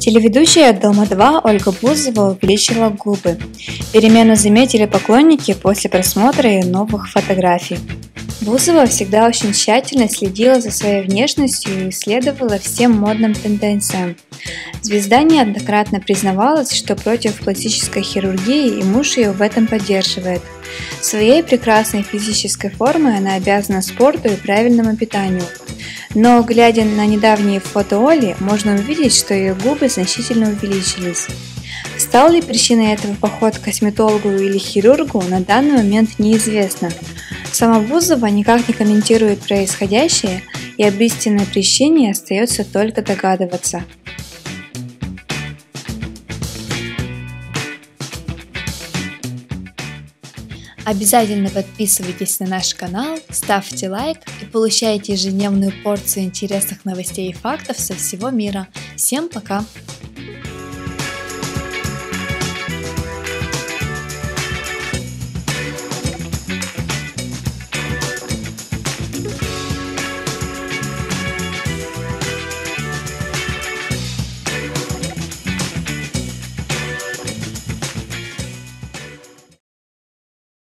Телеведущая «Дома-2» Ольга Бузова увеличила губы. Перемену заметили поклонники после просмотра ее новых фотографий. Бузова всегда очень тщательно следила за своей внешностью и следовала всем модным тенденциям. Звезда неоднократно признавалась, что против пластической хирургии, и муж ее в этом поддерживает. Своей прекрасной физической формой она обязана спорту и правильному питанию. Но, глядя на недавние фото Оли, можно увидеть, что ее губы значительно увеличились. Стал ли причиной этого поход к косметологу или хирургу, на данный момент неизвестно. Сама Бузова никак не комментирует происходящее, и об истинной причине остается только догадываться. Обязательно подписывайтесь на наш канал, ставьте лайк и получайте ежедневную порцию интересных новостей и фактов со всего мира. Всем пока!